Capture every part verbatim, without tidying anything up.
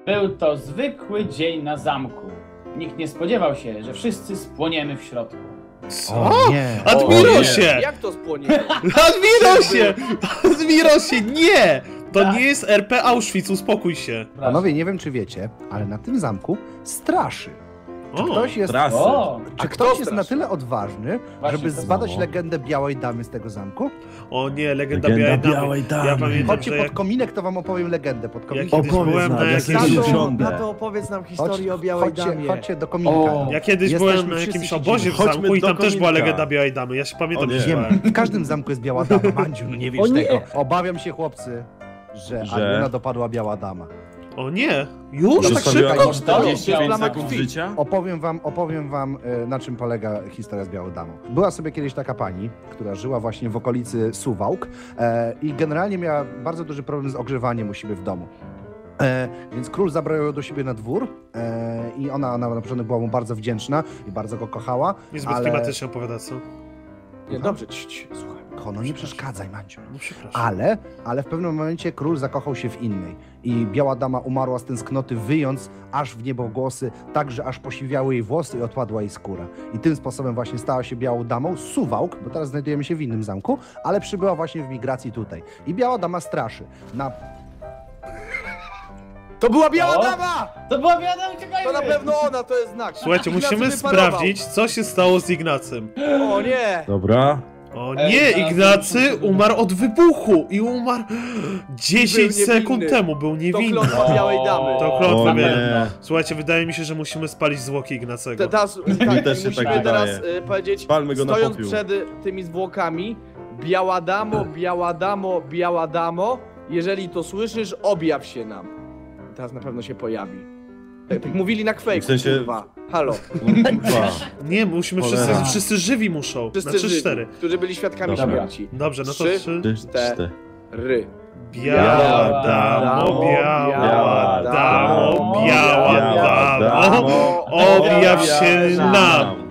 Był to zwykły dzień na zamku. Nikt nie spodziewał się, że wszyscy spłoniemy w środku. Co? O nie. Admirosie! Jak to spłonie? Admirosie! Admirosie, nie! To Tak. nie jest R P Auschwitz, uspokój się. Panowie, nie wiem czy wiecie, ale na tym zamku straszy. Czy O, ktoś jest, trasy. O, czy A kto ktoś jest na straszy? tyle odważny, Właśnie żeby to zbadać samo. legendę Białej Damy z tego zamku? o nie, legenda, Legenda Białej Białej Damy. Damy. Ja pamiętam, Chodźcie że pod jak... kominek, to wam opowiem legendę pod Ja kominkiem. kiedyś Opowiedz byłem nam, na jak jakimś... jest Tato, usiądę. tato, opowiedz nam Chodź, historię o Białej chodźcie, Damie. chodźcie do kominka. O. Ja kiedyś Jesteśmy byłem na wszyscy jakimś siedzimy. obozie w Chodźmy zamku i do tam też była kominka. legenda Białej Damy. Ja się pamiętam, O nie. że Wiem, byłem. w każdym zamku jest Biała Dama. Mandziu, no nie wiesz O nie. tego. Obawiam się, chłopcy, że, Że? Aliena dopadła Biała Dama. O nie! Już? Tak Zostawiła szybko? mu czterdzieści pięć Plama sekund krwi. życia? Opowiem wam, opowiem wam, e, na czym polega historia z Białą Damą. Była sobie kiedyś taka pani, która żyła właśnie w okolicy Suwałk e, i generalnie miała bardzo duży problem z ogrzewaniem u siebie w domu. E, więc król zabrał ją do siebie na dwór e, i ona, ona na początku była mu bardzo wdzięczna i bardzo go kochała, Niezbyt ale... klimatycznie opowiada, co? Nie, dobrze, cii, cii, słuchaj. Kono, nie przeszkadzaj, Mandziu. No przepraszam. Ale, ale w pewnym momencie król zakochał się w innej i Biała Dama umarła z tęsknoty, wyjąc aż w niebo głosy, tak, że aż posiwiały jej włosy i odpadła jej skóra. I tym sposobem właśnie stała się Białą Damą. Suwałk, bo teraz znajdujemy się w innym zamku, ale przybyła właśnie w migracji tutaj. I Biała Dama straszy. Na... To była Biała O. Dama! to była wiadomo, uciekajmy! To na pewno ona, to jest znak. Słuchajcie, Ignacy musimy wyparował. sprawdzić, co się stało z Ignacym. O nie! Dobra. O Ej, nie, Ignacy Ignacy musi- umarł od wybuchu i umarł dziesięć Był sekund niewinny. temu, był To niewinny. klątwa Białej Damy. To O klątwa nie. Białej. Słuchajcie, wydaje mi się, że musimy spalić zwłoki Ignacego. Te- Teraz, Mi tak, też się musimy tak teraz wydaje. y, powiedzieć, Spalmy go na stojąc popiół. przed y, tymi zwłokami, Biała Damo, Biała Damo, Biała Damo, jeżeli to słyszysz, objaw się nam. I teraz na pewno się pojawi. Tak, tak mówili na kwejku, W sensie- kurwa. Halo. Kurwa. Nie, musimy wszyscy, Cholera. wszyscy żywi muszą. Wszyscy Na trzy żywi, cztery. którzy byli świadkami Dobra. śmierci. Dobrze, no to Trzy, trzy. Ty- cztery. cztery. Ry. Biała damo, biała damo, biała damo, objaw się nam.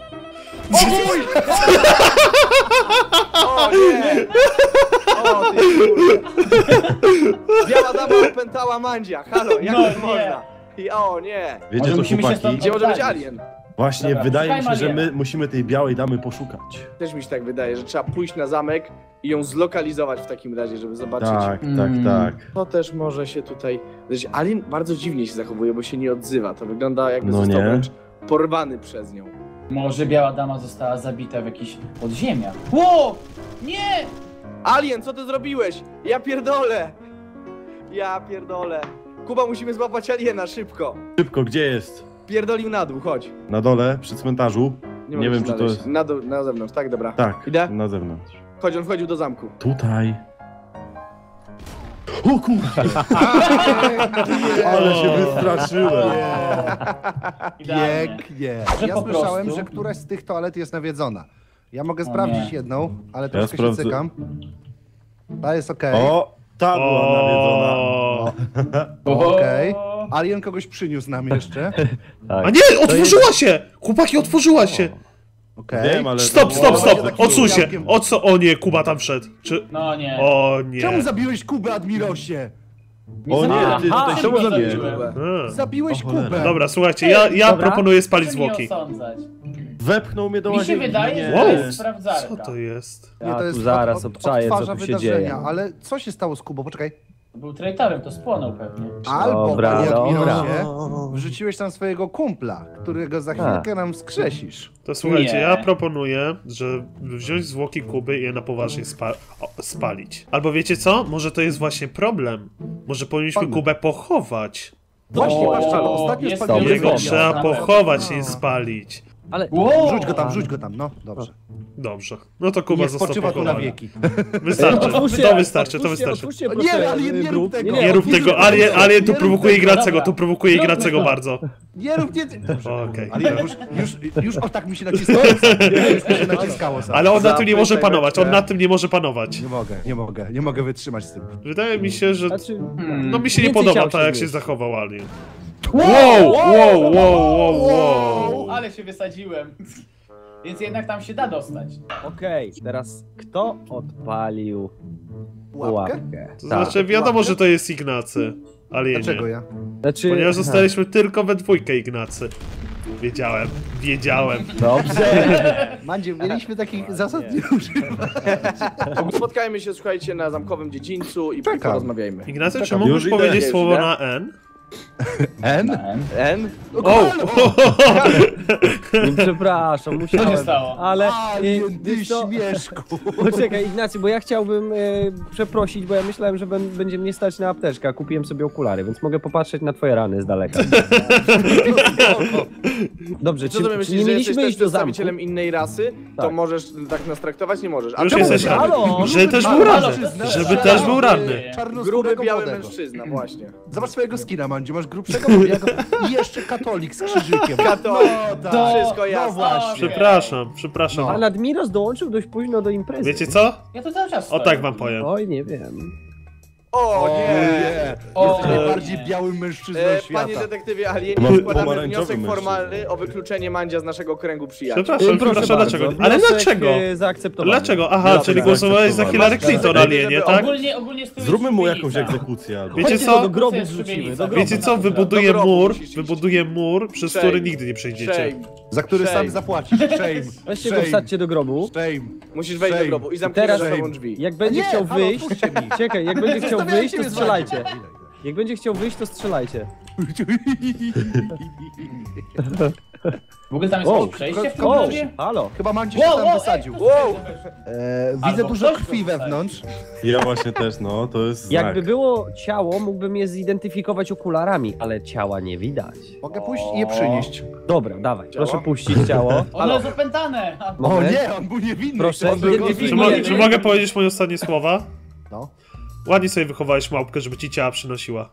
O nie! O ty kurwa. Biała Dama opętała Mandzia. Halo, jak No to nie. można? I o nie! Wiecie Może co, musimy się chłopaki? stąd- Gdzie może być Oddalić. alien? Właśnie Dobra, wydaje mi się, szukajmy że my aliena. musimy tej białej damy poszukać. Też mi się tak wydaje, że trzeba pójść na zamek i ją zlokalizować w takim razie, żeby zobaczyć. Tak, Mm. tak, tak. To też może się tutaj... Znaczy, alien bardzo dziwnie się zachowuje, bo się nie odzywa. To wygląda jakby No został nie. wręcz porwany przez nią. Może Biała Dama została zabita w jakichś podziemiach. Ło! Nie! Alien, co ty zrobiłeś? Ja pierdolę! Ja pierdolę. Kuba, musimy złapać aliena, szybko. Szybko, gdzie jest? Pierdolił na dół, chodź. Na dole, przy cmentarzu? Nie mogę wiem, się czy to znaleźć. jest- Na, dół, na zewnątrz, tak? Dobra. Tak, Idę? na zewnątrz. Chodź, on wchodził do zamku. Tutaj. O kurwa! Ale się wystraszyłem. Idealnie. Pięknie. Że Ja po słyszałem, prostu- że któraś z tych toalet jest nawiedzona. Ja mogę O sprawdzić nie. jedną, ale troszkę się sprawdzę. cykam. Ta jest okej. O, ta była nawiedzona. O. O. Okej. Alien kogoś przyniósł nam jeszcze. A nie, otworzyła się! Chłopaki, otworzyła się! Okej. Wiem, ale... Stop, stop, Będzie stop! takim Odsuń się! jałkiem. O co? O nie, Kuba tam wszedł. Czy... No nie. O nie. Czemu zabiłeś Kubę, Admirosie? O nie, zabiłem. ty Aha, tutaj czemu się zabiłem? A. Zabiłeś O cholera. Kubę. Dobra, słuchajcie, ja, ja Dobra. proponuję spalić Proszę mnie zwłoki. osądzać. Wepchnął mnie do Mi się łazienki. wydaje, nie. że to Wow. jest sprawdzarka. Co to jest? Nie, Ja to tu jest zaraz od, od, obczaję, co odtwarza tu się wydarzenia, dzieje. ale co się stało z Kubą? Poczekaj. Był traitorem, to spłonął pewnie. Albo, Dobra, panie dobra. Admirosie, wrzuciłeś tam swojego kumpla, którego za chwilkę nam wskrzesisz. To słuchajcie, Nie. ja proponuję, że wziąć zwłoki Kuby i je na poważnie spa o, spalić. Albo wiecie co? Może to jest właśnie problem. Może powinniśmy Palmy. Kubę pochować. Właśnie, O, patrz, ale ostatnio jest spaliłem dobry Jego pomysł. trzeba Na pochować, nie spalić. Ale... Wow. Wrzuć go tam, wrzuć go tam, no, dobrze. Dobrze. No to Kuba Niech został spoczywa tu na pochowany. wieki. Wystarczy, Otwórzcie, to wystarczy, to otwórzcie, wystarczy. otwórzcie, Nie, proszę, Alien, nie rób tego. Nie rób tego, Alien, Alien tu Nie rób prowokuje tego, Ignacego, dobra. tu prowokuje Zróbmy Ignacego to. bardzo. Nie rób, nie... Dobrze, Okej. ale już, już, już o tak mi się naciskało. Już mi się naciskało sam. Ale on na tym nie może Zapytaj panować, on weźcie. na tym nie może panować. Nie mogę, nie mogę, nie mogę wytrzymać z tym. Wydaje mi się, że... Znaczy, Hmm. No mi się nie Więcej podoba ciał tak, się jak się zjeść. zachował Alien. Wow, wow, wow, wow, wow. Ale się wysadziłem. Więc jednak tam się da dostać. okej, teraz kto odpalił Łapkę? łapkę? To Tak. znaczy wiadomo, że to jest Ignacy. Alienie. Dlaczego ja? Znaczy... Ponieważ zostaliśmy tylko we dwójkę, Ignacy. Wiedziałem, wiedziałem. Dobrze. Mandzie, mieliśmy takich zasad nie używać. Spotkajmy się, słuchajcie, na zamkowym dziedzińcu i Czekam. porozmawiajmy. Ignacy, czy Czekam. mógłbyś Już idę. powiedzieć Już słowo idę. na N? N? N? O! Przepraszam, Co się musiałem. stało? Ale... Alien, y, ty wiesz co? śmieszku. Poczekaj, Ignacy, bo ja chciałbym e, przeprosić, bo ja myślałem, że ben, będzie mnie stać na apteczkę, a kupiłem sobie okulary, więc mogę popatrzeć na twoje rany z daleka. Dobrze, Co czy, ty czy myślisz, nie że mieliśmy jesteś iść też do zamku? przedstawicielem innej rasy? To Tak. możesz tak nas traktować? Nie możesz. A Już czemu jesteś nie? ranny. Halo? Że też był Halo, ranny. to- Żeby to- też był to- ranny. Gruby, Czarnoskórego biały młodego. mężczyzna, właśnie. Zobacz swojego skina, Mandziu. Masz grubszego, młodego i jeszcze katolik z krzyżykiem. Katolik. No, To- Wszystko no jasne. właśnie. Przepraszam, przepraszam. No. Pan Admiros dołączył dość późno do imprezy. Wiecie co? Ja to cały czas O stoję. tak wam powiem. Oj, nie wiem. O nie! O, Jest nie. najbardziej białym mężczyzną E, świata. panie detektywie Alienie, Masz składamy pomarańczowy wniosek mężczyzna. formalny o wykluczenie Mandzia z naszego kręgu przyjaciół. Przepraszam, Proszę przepraszam, bardzo, dlaczego? Ale wniosek, dlaczego? e, zaakceptowany. Dlaczego? Aha, Dlaczego? czyli głosowałeś za Hillary Dlaczego? Clinton, Alienie, tak? Ogólnie, ogólnie z tyłu Zróbmy jest mu jakąś szubienica. egzekucję albo... Wiecie Chodźcie co? do grobu To jest wrzucimy, szubienica. do grobu. Wiecie co? Wybuduję Do grobu mur, musisz iść. wybuduję mur, przez Shame. który nigdy nie przejdziecie. Shame. Za który Shame. sam zapłacisz. Shame. Weźcie go, Shame. wsadźcie do grobu. Shame. Musisz wejść do Shame. grobu i zamknij Teraz- za sobą drzwi. Jak będzie Nie, chciał halo, wyjść... odpuśćcie mi. Czekaj, jak będzie chciał Zostawiajcie wyjść, to mnie z strzelajcie. Mandziem. Jak będzie chciał wyjść, to strzelajcie. W ogóle tam jest O, jakieś przejście w tym O, grobie? halo. Chyba Mandziu się Wow, tam wow, wysadził. ej, Wow! E, widzę Albo dużo ktoś krwi go wysadził. wewnątrz. Ja właśnie też, no, to jest znak. Jakby było ciało, mógłbym je zidentyfikować okularami, ale ciała nie widać. Mogę pójść i je przynieść. Dobra, dawaj, Ciało? proszę puścić ciało. Ono jest opętane! A, O Moment. nie, on był niewinny. Proszę, on był identyfikuję. Czy, niewinny. mo czy mogę powiedzieć moje ostatnie słowa? No. Ładnie sobie wychowałeś małpkę, żeby ci ciała przynosiła.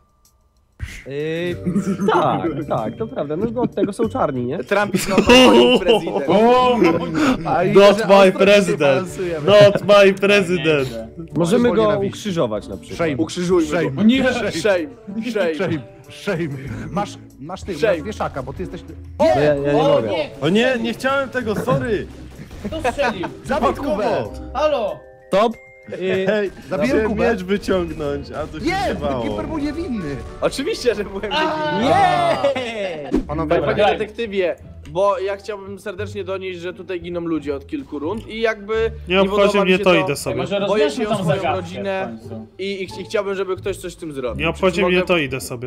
Yy, tak, tak, to prawda. No od tego są czarni, nie? Trump is not my prezydent. O, A i Not że my ostro się president. balansujemy. Not my president. nieźle. Możemy Bo go nienawiści. ukrzyżować na przykład. Shame. Ukrzyżujmy Shame. go. Nie. Shame. Shame. Shame. Shame. Masz, masz ty, Shame. masz wieszaka, bo ty jesteś... No ja, ja nie O mogę. nie! O nie, nie chciałem tego, sorry! Kto strzelił? Zabij Kubę! Przypadkowo! Halo! Stop! Yy, Hej, Zabiłem chciałem Kubę. miecz wyciągnąć, a to się Nie, zjebało. Keeper był niewinny. Oczywiście, że byłem A! niewinny. nie! Panowie, Dobra. Panie detektywie, bo ja chciałbym serdecznie donieść, że tutaj giną ludzie od kilku rund i jakby Nie obchodzi podoba mi mnie się to, idę sobie. Może Boję rozwiążmy się o tą swoją zagadkę rodzinę. w końcu. I, i, i chciałbym, żeby ktoś coś z tym zrobił. Nie obchodzi Czy mnie mogę- to, idę sobie.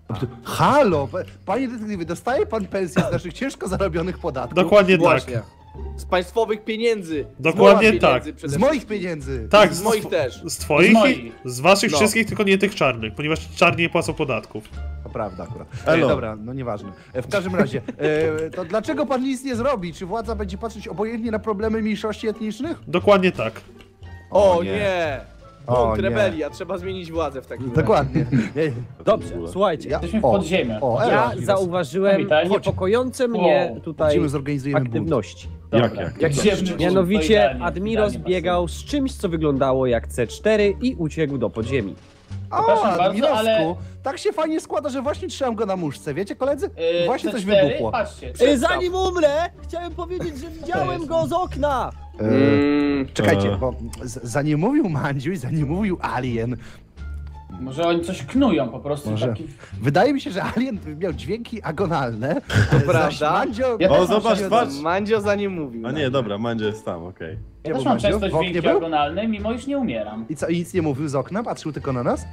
halo, pa- panie detektywie, dostaje pan pensję z naszych ciężko zarobionych podatków? Dokładnie tak. Właśnie. Z państwowych pieniędzy. Dokładnie z moich pieniędzy tak. przede Z wszystkim. moich pieniędzy. Tak, Z moich też. Z twoich, Z moich. i z waszych No. wszystkich, tylko nie tych czarnych, ponieważ czarni nie płacą podatków. To prawda akurat. Elo. E, dobra, no nieważne. E, w każdym razie, e, to dlaczego pan nic nie zrobi? Czy władza będzie patrzeć obojętnie na problemy mniejszości etnicznych? Dokładnie tak. O O nie! nie. Bunt, O nie. rebelia, trzeba zmienić władzę w takim razie. Dokładnie. Nie, Dobrze, słuchajcie. ja, Jesteśmy w o, podziemiu. O, elo, Ja Admiros. zauważyłem Witaj. niepokojące mnie tutaj Chodzimy, zorganizujemy bunt. aktywności. Jak, jak? Jak Ziemny się- bunt, to Mianowicie idealnie, Admiros idealnie biegał z czymś, co wyglądało jak C cztery i uciekł do podziemi. O, Przepraszam bardzo, Admirosku, ale- tak się fajnie składa, że właśnie trzymam go na muszce. Wiecie, koledzy? Yy, Właśnie coś C cztery? wybuchło. Patrzcie. Ej, zanim umrę, chciałem powiedzieć, że widziałem go z okna! E, Mm, czekajcie, E. bo z, zanim mówił Mandziu i zanim mówił Alien, Może oni coś knują po prostu. Może. Taki... wydaje mi się, że Alien miał dźwięki agonalne. To zaś prawda. Mandzio... Ja O, też mam zobacz, często- patrz! Mandzio za nim mówił. A nie, dobra, Mandzio jest tam, okej. Ja Nie też był mam Mandzio? często W oknie dźwięki był? agonalne, mimo iż nie umieram. I co, i nic nie mówił z okna? Patrzył tylko na nas?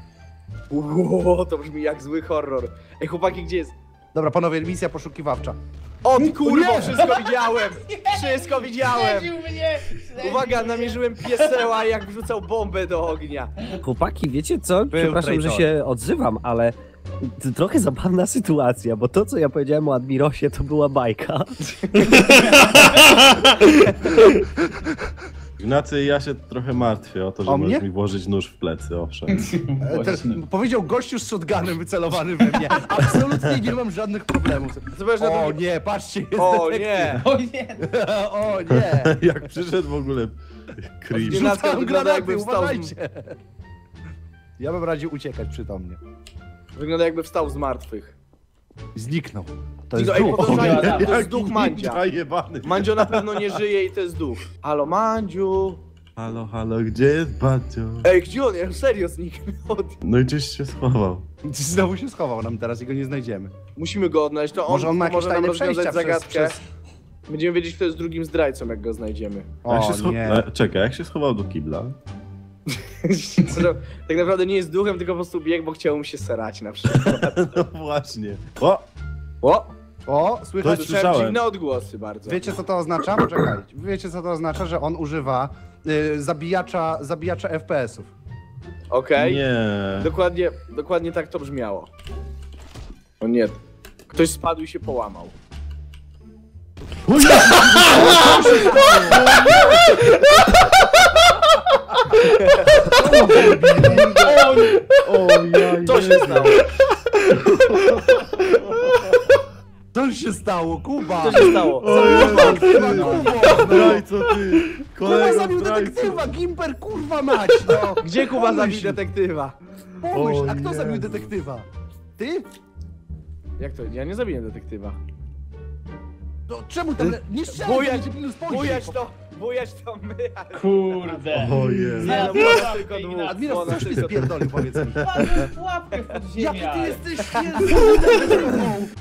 Uuu, to brzmi jak zły horror. Ej, chłopaki, gdzie jest? Dobra, panowie, misja poszukiwawcza. O ty kurwo, Nie! wszystko widziałem! Wszystko widziałem! Śledził mnie! Śledził Uwaga, mnie. namierzyłem pieseła, jak wrzucał bombę do ognia. Chłopaki, wiecie co? Przepraszam, że traitor. się odzywam, ale to trochę zabawna sytuacja, bo to, co ja powiedziałem o Admirosie, to była bajka. Ignacy, ja się trochę martwię o to, że O możesz mnie? mi włożyć nóż w plecy, owszem. E, te, powiedział gościu z shotgunem wycelowany we mnie. Absolutnie nie mam żadnych problemów. Zobacz na O to. nie, patrzcie, jest O detektyw. nie! O nie! O nie! Jak przyszedł w ogóle creep. Ignacy Rzucam wygląda, granaty, jakby wstał z- uważajcie! Ja bym radził uciekać przytomnie. Wygląda jakby wstał z martwych. Zniknął. To jest Ej, duch. podążają, Jaki to jest duch Mandzia. Zajebany. Mandzio na pewno nie żyje i to jest duch. Halo, Mandziu. Halo, halo, gdzie jest Bacio? Ej, gdzie on? Ja serio zniknął. No i gdzieś się schował. Znowu się schował nam teraz i go nie znajdziemy. Musimy go odnaleźć, to on Może on ma jakieś może nam tajne rozwiązać przejścia przez, zagadkę. przez... Będziemy wiedzieć, kto jest drugim zdrajcą, jak go znajdziemy. Jak się O scho... nie. e, Czekaj, jak się schował do kibla? Tak naprawdę nie jest duchem, tylko po prostu biegł, bo chciał mu się serać na przykład. No właśnie. O! O! O, słychać, Coś Słyszałem słyszałem. dziwne odgłosy bardzo. wiecie co to oznacza? Poczekaj. Wiecie co to oznacza? Że on używa y, zabijacza, zabijacza F P S-ów. Okej. Nie. Dokładnie, dokładnie tak to brzmiało. O nie. Ktoś spadł i się połamał. O, ja Co się stało? Co się stało, Kuba? Co się stało? Zdrajco, ty! Kuba Kolego, zabił zdrajco! detektywa, Gimper, kurwa mać, no! Gdzie Kuba Pomyśl. zabił detektywa? Pomyśl, a O kto Jezu. zabił detektywa? Ty? Jak to? Ja nie zabiłem detektywa. No czemu tam... Nie strzelaj, Bujać, będzie minus spojrzeć. bujać to, bujać to my, ale... Kurde. O Jezu. Nie, no, Ja było tylko Ignacy. dwóch. Admiros, Było coś ty tylko dwóch. spierdolił, powiedz mi. Wpadłem w pułapkę w Jaki podziemia. ty jesteś Jezu,